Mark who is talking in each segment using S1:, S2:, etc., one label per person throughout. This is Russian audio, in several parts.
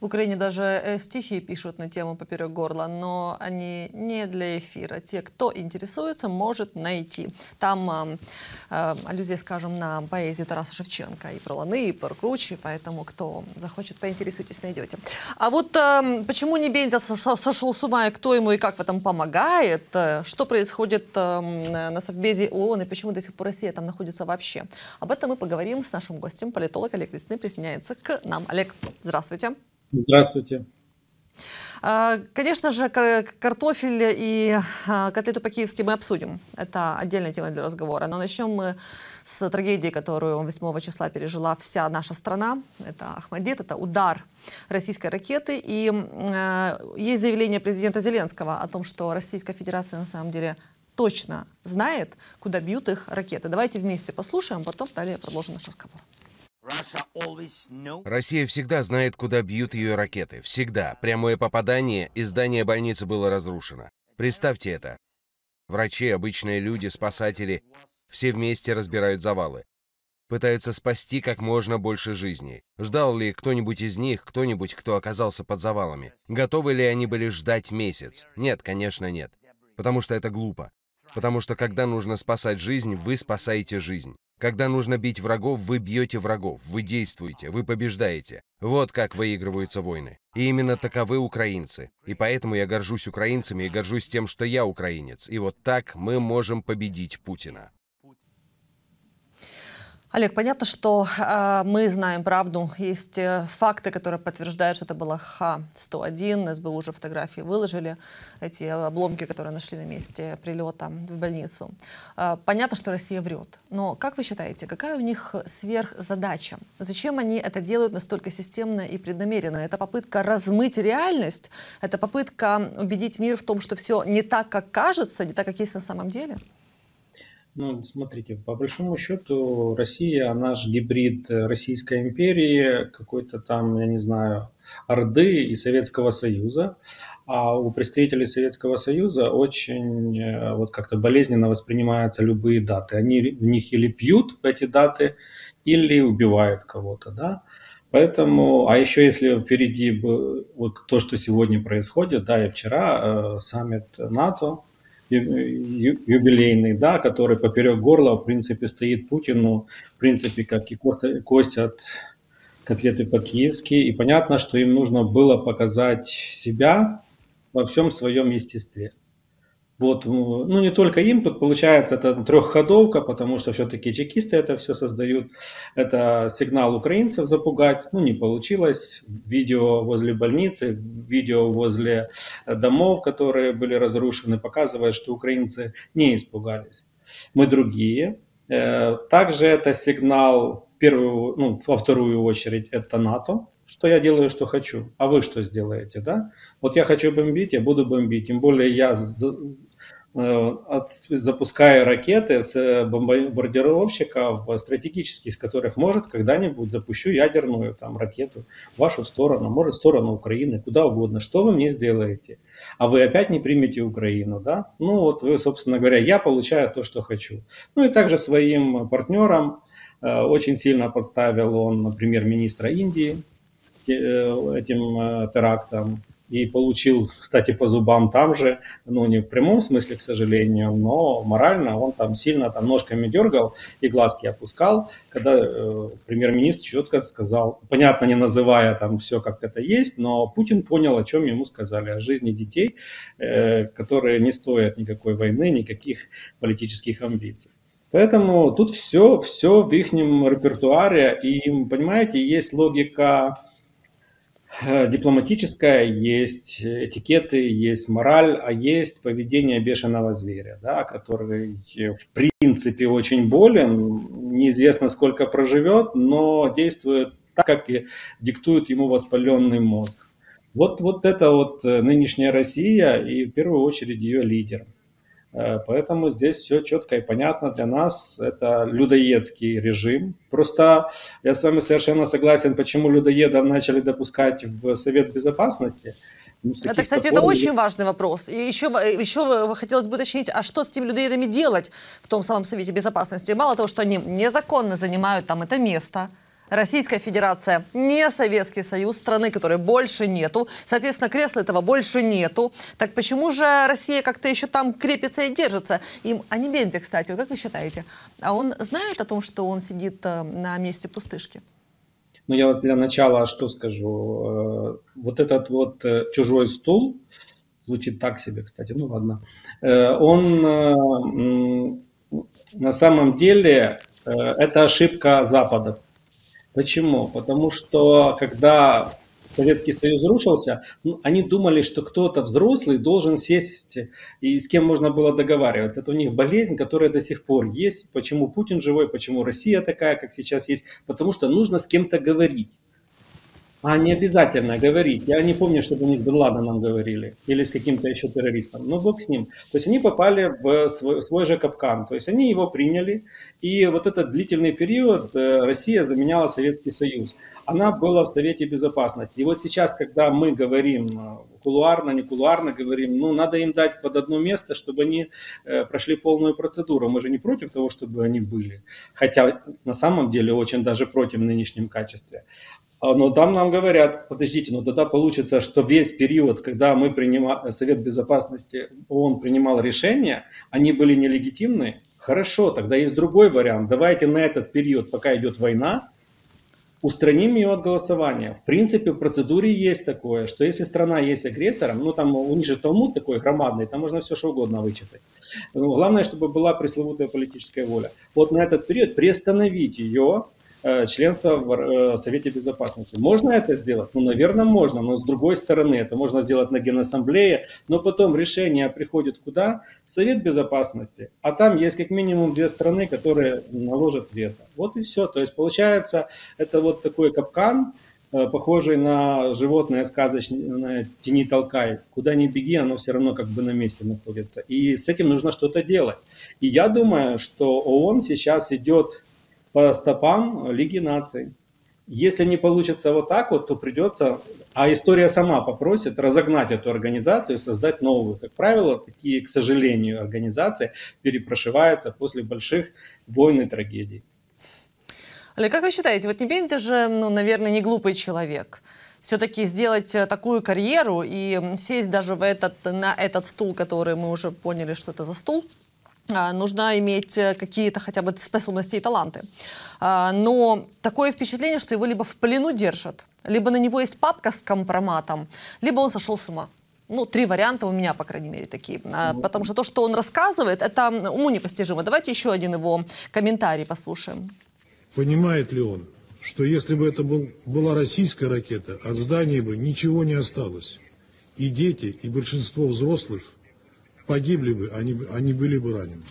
S1: В Украине даже стихи пишут на тему «Поперек горла», но они не для эфира. Те, кто интересуется, может найти. Там аллюзия, скажем, на поэзию Тараса Шевченко. И про Ланы, и про Кручи, поэтому кто захочет, поинтересуйтесь, найдете. А вот почему Небензя сошел с ума, и кто ему и как в этом помогает? Что происходит на Совбезе ООН, и почему до сих пор Россия там находится вообще? Об этом мы поговорим с нашим гостем. Политолог Олег Лесный присоединяется к нам. Олег, здравствуйте.
S2: Здравствуйте.
S1: Конечно же, картофель и котлету по-киевски мы обсудим. Это отдельная тема для разговора. Но начнем мы с трагедии, которую 8 числа пережила вся наша страна. Это Ахмадит, это удар российской ракеты. И есть заявление президента Зеленского о том, что Российская Федерация на самом деле точно знает, куда бьют их ракеты. Давайте вместе послушаем, потом далее продолжим наш разговор.
S3: Россия всегда знает, куда бьют ее ракеты. Всегда. Прямое попадание, и здание больницы было разрушено. Представьте это. Врачи, обычные люди, спасатели — все вместе разбирают завалы. Пытаются спасти как можно больше жизней. Ждал ли кто-нибудь из них, кто-нибудь, кто оказался под завалами? Готовы ли они были ждать месяц? Нет, конечно, нет. Потому что это глупо. Потому что когда нужно спасать жизнь, вы спасаете жизнь. Когда нужно бить врагов, вы бьете врагов, вы действуете, вы побеждаете. Вот как выигрываются войны. И именно таковы украинцы. И поэтому я горжусь украинцами и горжусь тем, что я украинец. И вот так мы можем победить Путина.
S1: Олег, понятно, что мы знаем правду. Есть факты, которые подтверждают, что это было Х-101. СБУ уже фотографии выложили. Эти обломки, которые нашли на месте прилета в больницу. Понятно, что Россия врет. Но как вы считаете, какая у них сверхзадача? Зачем они это делают настолько системно и преднамеренно? Это попытка размыть реальность? Это попытка убедить мир в том, что все не так, как кажется, не так, как есть на самом деле?
S2: Ну, смотрите, по большому счету Россия, она же гибрид Российской империи, какой-то там, я не знаю, Орды и Советского Союза. А у представителей Советского Союза очень вот как-то болезненно воспринимаются любые даты. Они в них или пьют в эти даты, или убивают кого-то, да. Поэтому, а еще если впереди вот то, что сегодня происходит, да, и вчера саммит НАТО, юбилейный, да, который поперек горла, в принципе, стоит Путину, в принципе, как и кость от котлеты по-киевски. И понятно, что им нужно было показать себя во всем своем естестве. Вот, ну не только им, тут получается это трехходовка, потому что все-таки чекисты это все создают. Это сигнал украинцев запугать, ну не получилось. Видео возле больницы, видео возле домов, которые были разрушены, показывает, что украинцы не испугались. Мы другие. Также это сигнал во вторую очередь это НАТО, что я делаю, что хочу, а вы что сделаете, да? Вот я хочу бомбить, я буду бомбить, тем более я запускаю ракеты с бомбардировщиков стратегических, с которых, может, когда-нибудь запущу ядерную там ракету в вашу сторону, может, в сторону Украины, куда угодно. Что вы мне сделаете? А вы опять не примете Украину, да? Ну вот вы, собственно говоря, я получаю то, что хочу. Ну и также своим партнерам очень сильно подставил он премьер-министра Индии этим терактом. И получил, кстати, по зубам там же, ну не в прямом смысле, к сожалению, но морально он там сильно там ножками дергал и глазки опускал, когда премьер-министр четко сказал, понятно, не называя там все как это есть, но Путин понял, о чем ему сказали, о жизни детей, которые не стоят никакой войны, никаких политических амбиций. Поэтому тут все в их репертуаре, и, понимаете, есть логика дипломатическая, есть этикеты, есть мораль, а есть поведение бешеного зверя, да, который в принципе очень болен, неизвестно сколько проживет, но действует так, как и диктует ему воспаленный мозг. Вот это вот нынешняя Россия и в первую очередь ее лидер. Поэтому здесь все четко и понятно для нас. Это людоедский режим. Просто я с вами совершенно согласен, почему людоедов начали допускать в Совет Безопасности. Ну,
S1: это, кстати, это очень важный вопрос. И еще хотелось бы уточнить, а что с этими людоедами делать в том самом Совете Безопасности? Мало того, что они незаконно занимают там это место, Российская Федерация не Советский Союз, страны, которой больше нету. Соответственно, кресла этого больше нету. Так почему же Россия как-то еще там крепится и держится? А Небензи, кстати, как вы считаете, а он знает о том, что он сидит на месте пустышки?
S2: Ну, я вот для начала что скажу. Вот этот вот чужой стул, звучит так себе, кстати, ну ладно, он на самом деле это ошибка Запада. Почему? Потому что когда Советский Союз рушился, они думали, что кто-то взрослый должен сесть и с кем можно было договариваться. Это у них болезнь, которая до сих пор есть. Почему Путин живой, почему Россия такая, как сейчас есть? Потому что нужно с кем-то говорить. А не обязательно говорить. Я не помню, чтобы они с Бен Ладеном говорили. Или с каким-то еще террористом. Но бог с ним. То есть они попали в свой же капкан. То есть они его приняли. И вот этот длительный период Россия заменяла Советский Союз. Она была в Совете Безопасности. И вот сейчас, когда мы говорим кулуарно, не кулуарно говорим, ну надо им дать под одно место, чтобы они прошли полную процедуру. Мы же не против того, чтобы они были. Хотя на самом деле очень даже против в нынешнем качестве. Но там нам говорят, подождите, но тогда получится, что весь период, когда мы Совет Безопасности ООН принимал решения, они были нелегитимны. Хорошо, тогда есть другой вариант. Давайте на этот период, пока идет война, устраним ее от голосования. В принципе, в процедуре есть такое, что если страна есть агрессором, ну там у них же Талмуд такой громадный, там можно все что угодно вычитать. Но главное, чтобы была пресловутая политическая воля. Вот на этот период приостановить ее членство в Совете Безопасности. Можно это сделать? Ну, наверное, можно, но с другой стороны, это можно сделать на Генассамблее, но потом решение приходит куда? В Совет Безопасности, а там есть как минимум 2 страны, которые наложат вето. Вот и все. То есть получается, это вот такой капкан, похожий на животное сказочное «тяни толкай». Куда ни беги, оно все равно как бы на месте находится. И с этим нужно что-то делать. И я думаю, что ООН сейчас идет по стопам Лиги наций. Если не получится вот так вот, то придется, а история сама попросит разогнать эту организацию и создать новую. Как правило, такие, к сожалению, организации перепрошиваются после больших войн и трагедий.
S1: Олег, как вы считаете, вот Небензи же, ну, наверное, не глупый человек. Все-таки сделать такую карьеру и сесть даже на этот стул, который мы уже поняли, что это за стул, нужно иметь какие-то хотя бы способности и таланты. Но такое впечатление, что его либо в плену держат, либо на него есть папка с компроматом, либо он сошел с ума. Ну, 3 варианта у меня, по крайней мере, такие. Потому что то, что он рассказывает, это уму непостижимо. Давайте еще один его комментарий послушаем.
S4: Понимает ли он, что если бы это была российская ракета, от здания бы ничего не осталось. И дети, и большинство взрослых погибли бы, они были бы ранены.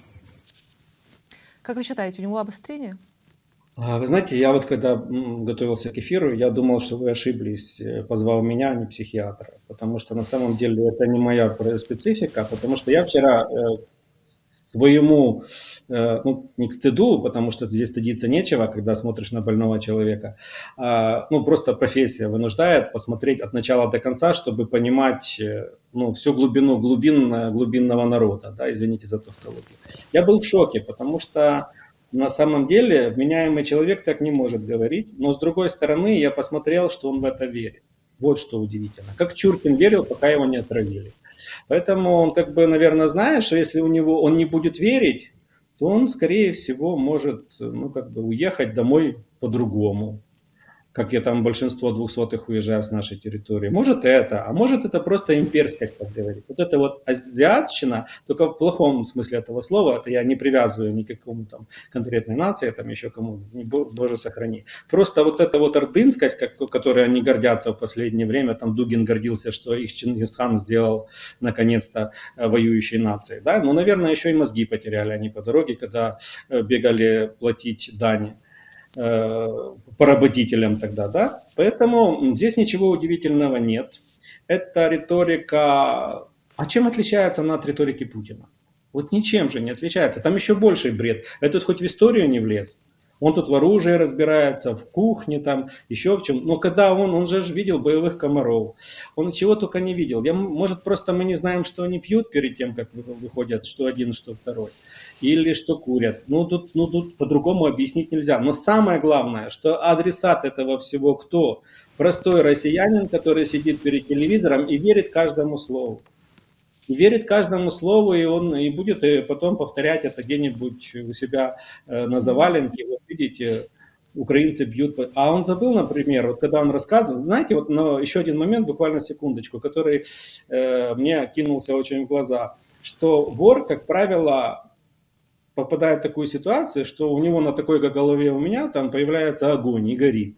S1: Как вы считаете, у него обострение?
S2: Вы знаете, я вот когда готовился к эфиру, я думал, что вы ошиблись, позвал меня, а не психиатра. Потому что на самом деле это не моя специфика, потому что я вчера своему, ну, не к стыду, потому что здесь стыдиться нечего, когда смотришь на больного человека, ну, просто профессия вынуждает посмотреть от начала до конца, чтобы понимать, ну, всю глубину глубинного народа, да, извините за тавтологию. Я был в шоке, потому что на самом деле вменяемый человек так не может говорить, но с другой стороны я посмотрел, что он в это верит. Вот что удивительно. Как Чуркин верил, пока его не отравили. Поэтому он как бы, наверное, знает, что если он не будет верить, то он, скорее всего, может, ну, как бы уехать домой по-другому. Как я там большинство 200-х уезжаю с нашей территории. Может это, а может это просто имперскость, так говорить. Вот это вот азиатщина, только в плохом смысле этого слова, это я не привязываю ни к какому там конкретной нации, там еще кому, боже сохрани. Просто вот эта вот ордынскость, которой они гордятся в последнее время, там Дугин гордился, что их Чингисхан сделал наконец-то воюющей нацией. Да? Ну, наверное, еще и мозги потеряли они по дороге, когда бегали платить дань поработителям тогда, да? Поэтому здесь ничего удивительного нет. Это риторика... А чем отличается она от риторики Путина? Вот ничем же не отличается. Там еще больший бред. Этот хоть в историю не влез. Он тут в оружии разбирается, в кухне, там, еще в чем. Но когда он же видел боевых комаров. Он чего только не видел. Может, просто мы не знаем, что они пьют перед тем, как выходят, что один, что второй. или что курят. Ну тут по-другому объяснить нельзя. Но самое главное, что адресат этого всего кто? Простой россиянин, который сидит перед телевизором и верит каждому слову. И верит каждому слову, и он и будет потом повторять это где-нибудь у себя на заваленке. Вот видите, украинцы бьют. А он забыл, например, вот когда он рассказывал, знаете, вот еще один момент, буквально секундочку, который мне кинулся очень в глаза, что вор, как правило, попадает в такую ситуацию, что у него на такой голове у меня там появляется огонь и горит.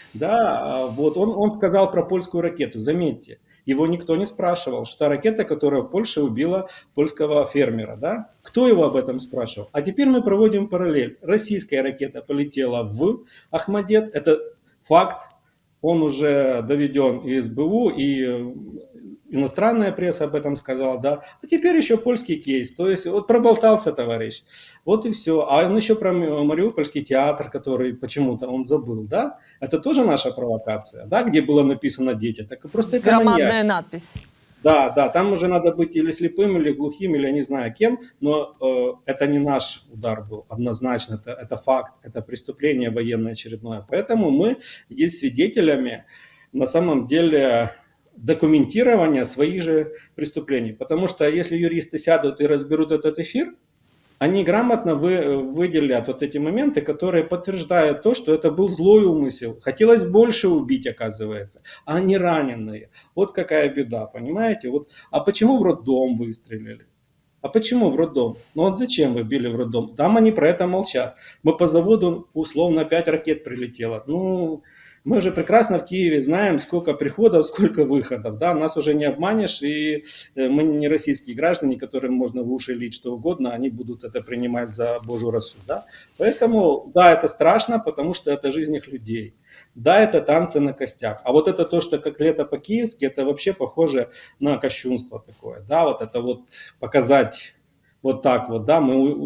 S2: Да, вот он сказал про польскую ракету, заметьте. Его никто не спрашивал, что ракета, которая в Польше убила польского фермера, да? Кто его об этом спрашивал? А теперь мы проводим параллель. Российская ракета полетела в Ахмадет, это факт, он уже доведен и СБУ, и иностранная пресса об этом сказала, да. А теперь еще польский кейс, то есть вот проболтался товарищ, вот и все. А он еще про Мариупольский театр, который почему-то он забыл, да. Это тоже наша провокация, да, где было написано «дети». Так просто это
S1: Громадная надпись.
S2: Да, там уже надо быть или слепым, или глухим, или я не знаю кем, но это не наш удар был, однозначно, это факт, это преступление военное очередное. Поэтому мы есть свидетелями, на самом деле, документирования своих же преступлений. Потому что если юристы сядут и разберут этот эфир, они грамотно выделят вот эти моменты, которые подтверждают то, что это был злой умысел. Хотелось больше убить, оказывается, а не раненые. Вот какая беда, понимаете? Вот, а почему в роддом выстрелили? А почему в роддом? Ну вот зачем вы били в роддом? Там они про это молчат. Мы по заводу условно 5 ракет прилетело. Ну, мы же прекрасно в Киеве знаем, сколько приходов, сколько выходов. Да? Нас уже не обманешь, и мы не российские граждане, которым можно в уши лить что угодно, они будут это принимать за Божью росу. Да? Поэтому, да, это страшно, потому что это жизнь их людей. Да, это танцы на костях. А вот это то, что котлета по-киевски, это вообще похоже на кощунство такое. Да, вот это вот показать вот так вот, да,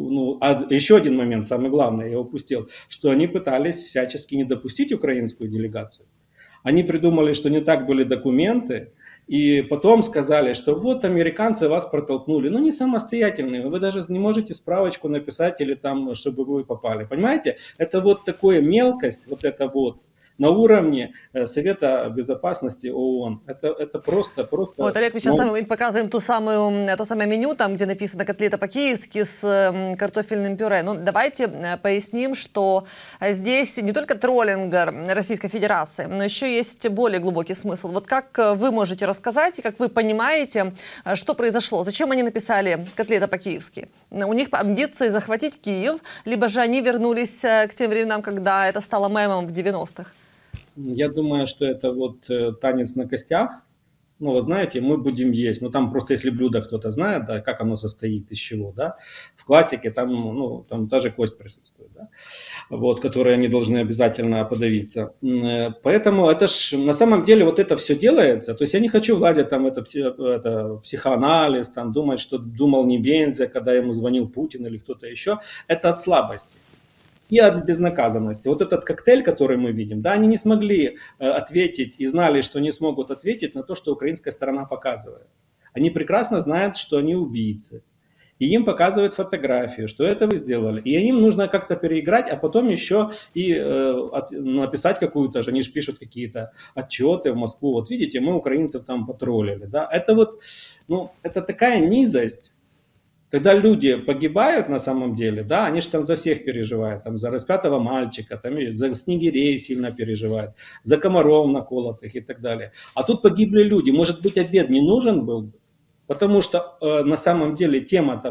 S2: а еще один момент, самый главный, я упустил, что они пытались всячески не допустить украинскую делегацию. Они придумали, что не так были документы, и потом сказали, что вот американцы вас протолкнули. Ну, не самостоятельные, вы даже не можете справочку написать или там, чтобы вы попали. Понимаете? Это вот такая мелкость, вот это вот, на уровне Совета Безопасности ООН. Это просто...
S1: Вот, Олег, мы сейчас показываем то самое меню, там, где написано котлета по-киевски с картофельным пюре. Ну, давайте поясним, что здесь не только троллинг Российской Федерации, но еще есть более глубокий смысл. Вот как вы можете рассказать, как вы понимаете, что произошло? Зачем они написали котлета по-киевски? У них амбиции захватить Киев, либо же они вернулись к тем временам, когда это стало мемом в 90-х?
S2: Я думаю, что это вот танец на костях. Ну, вот знаете, мы будем есть. Ну, там просто если блюдо кто-то знает, да, как оно состоит, из чего, да. В классике там та же кость присутствует, да, вот, которой они должны обязательно подавиться. Поэтому это ж на самом деле вот это все делается. То есть я не хочу влазить там это психоанализ, там думать, что думал Небензя, когда ему звонил Путин или кто-то еще. Это от слабости и от безнаказанности. Вот этот коктейль, который мы видим, да, они не смогли ответить и знали, что не смогут ответить на то, что украинская сторона показывает. Они прекрасно знают, что они убийцы. И им показывают фотографию, что это вы сделали. И им нужно как-то переиграть, а потом еще и написать какую-то же, они же пишут какие-то отчеты в Москву. Вот видите, мы украинцев там потроллили. Да? Это вот, это такая низость. Когда люди погибают на самом деле, да, они же там за всех переживают, там за распятого мальчика, там за снегирей сильно переживают, за комаров наколотых и так далее. А тут погибли люди. Может быть, обед не нужен был? Потому что на самом деле тема-то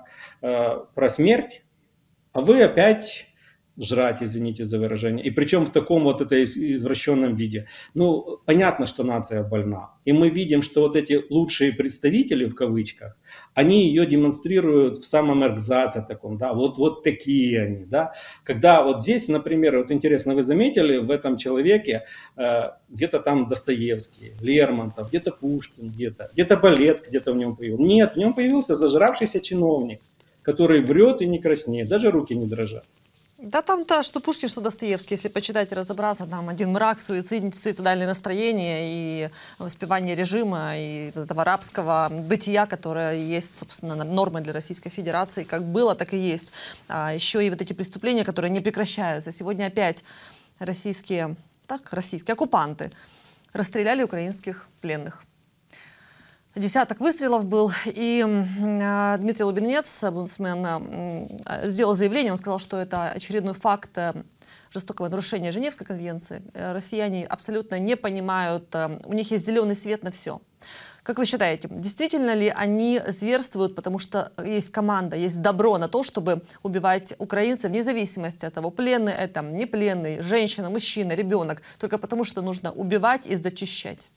S2: про смерть, а вы опять жрать, извините за выражение. И причем в таком вот это извращенном виде. Ну, понятно, что нация больна. И мы видим, что вот эти лучшие представители, в кавычках, они ее демонстрируют в самом эргзаце таком, да, вот такие они, да. Когда вот здесь, например, вот интересно, вы заметили в этом человеке где-то там Достоевский, Лермонтов, где-то Пушкин, где-то балет где-то в нем появился. Нет, в нем появился зажравшийся чиновник, который врет и не краснеет, даже руки не дрожат.
S1: Да там-то, что Пушкин, что Достоевский, если почитать и разобраться, там один мрак, суицидальные настроения и воспевание режима, и этого рабского бытия, которое есть, собственно, нормой для Российской Федерации, как было, так и есть. А еще и вот эти преступления, которые не прекращаются. Сегодня опять российские оккупанты расстреляли украинских пленных. Десяток выстрелов был, и Дмитрий Лубенец, омбудсмен, сделал заявление, он сказал, что это очередной факт жестокого нарушения Женевской конвенции. Россияне абсолютно не понимают, у них есть зеленый свет на все. Как вы считаете, действительно ли они зверствуют, потому что есть команда, есть добро на то, чтобы убивать украинцев, вне зависимости от того, пленный это, не пленный, женщина, мужчина, ребенок, только потому что нужно убивать и зачищать?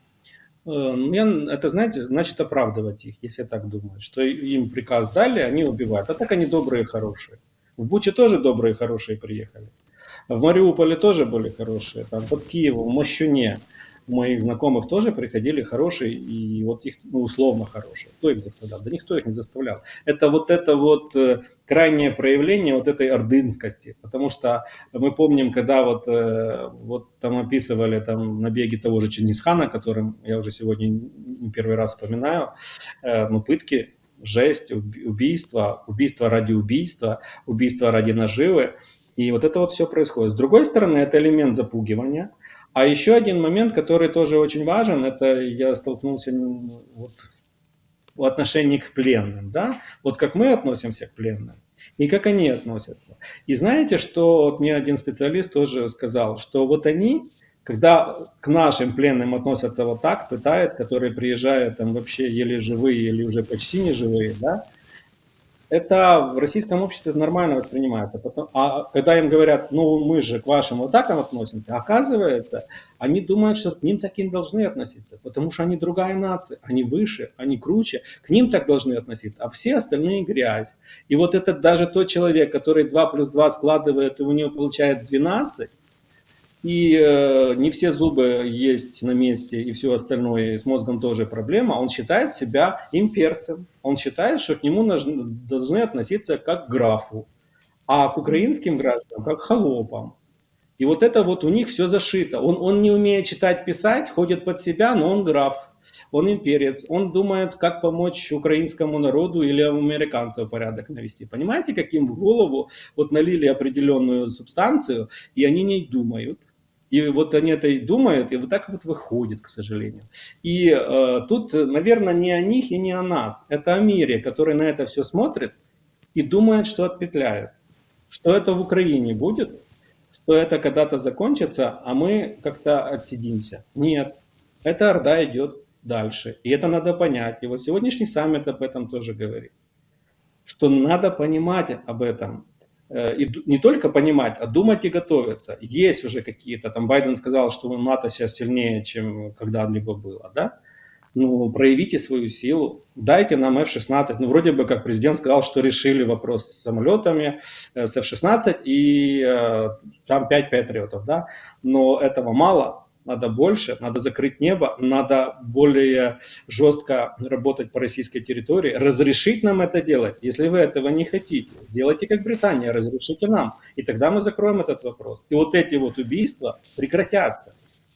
S2: Это, знаете, значит оправдывать их, если так думают, что им приказ дали, они убивают. А так они добрые и хорошие. В Буче тоже добрые и хорошие приехали. В Мариуполе тоже были хорошие. Там под Киевом, в Мощуне у моих знакомых тоже приходили хорошие, и вот их, условно хорошие. Кто их заставлял? Да никто их не заставлял. Это вот крайнее проявление вот этой ордынскости. Потому что мы помним, когда вот там описывали там набеги того же Чингисхана, которым я уже сегодня не первый раз вспоминаю, пытки, жесть, убийства ради убийства, убийства ради наживы. И вот это вот все происходит. С другой стороны, это элемент запугивания. А еще один момент, который тоже очень важен, это я столкнулся в отношении к пленным. Да? Вот как мы относимся к пленным и как они относятся. И знаете, что вот мне один специалист тоже сказал, что вот они, когда к нашим пленным относятся вот так, пытают, которые приезжают там вообще еле живые или уже почти не живые, да, это в российском обществе нормально воспринимается. А когда им говорят, мы же к вашим вот так относимся, оказывается, они думают, что к ним таким должны относиться, потому что они другая нация, они выше, они круче, к ним так должны относиться, а все остальные грязь. И вот этот даже тот человек, который 2 плюс 2 складывает, и у него получает 12, и не все зубы есть на месте, и все остальное, и с мозгом тоже проблема, он считает себя имперцем. Он считает, что к нему должны относиться как к графу, а к украинским гражданам как к холопам. И вот это вот у них все зашито. Он не умеет читать, писать, ходит под себя, но он граф, он имперец. Он думает, как помочь украинскому народу или американцев порядок навести. Понимаете, каким в голову вот налили определенную субстанцию, и они не думают. И вот они это и думают, и вот так вот выходит, к сожалению. И тут, наверное, не о них и не о нас. Это о мире, который на это все смотрит и думает, что отпетляет. Что это в Украине будет, что это когда-то закончится, а мы как-то отсидимся. Нет, эта орда идет дальше. И это надо понять. И вот сегодняшний саммит об этом тоже говорит. Что надо понимать об этом. И не только понимать, а думать и готовиться. Есть уже какие-то, там Байден сказал, что НАТО сейчас сильнее, чем когда-либо было, да? Проявите свою силу, дайте нам F-16. Вроде бы как президент сказал, что решили вопрос с самолетами, с F-16 и там 5 патриотов, да? Но этого мало. Надо больше, надо закрыть небо, надо более жестко работать по российской территории, разрешить нам это делать. Если вы этого не хотите, сделайте как Британия, разрешите нам. И тогда мы закроем этот вопрос. И вот эти вот убийства прекратятся.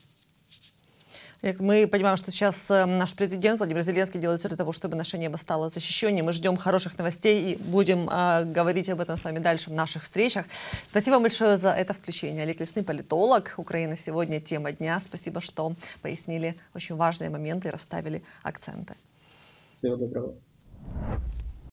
S1: Мы понимаем, что сейчас наш президент Владимир Зеленский делает все для того, чтобы наше небо стало защищеннее. Мы ждем хороших новостей и будем говорить об этом с вами дальше в наших встречах. Спасибо большое за это включение. Олег Лесный, политолог. Украина сегодня тема дня. Спасибо, что пояснили очень важные моменты и расставили акценты.
S2: Всего доброго.